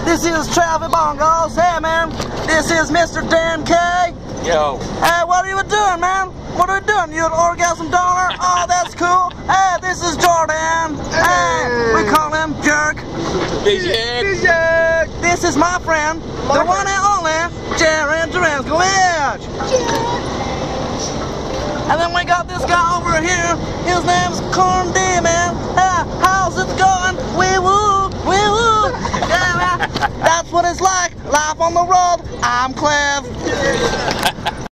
This is Travis Bongos. Hey, man. This is Mr. Dan K. Yo. Hey, what are you doing, man? What are you doing? You an orgasm donor? Oh, that's cool. Hey, this is Jordan. Hey, we call him Jerk. Jerk. This is my friend, the one and only Jared Duranskowicz. And then we got this guy over here. His name's Corn D, man. How's it going? Wee woo, wee woo. Yeah, man. That's what it's like. Life on the road. I'm Cliff.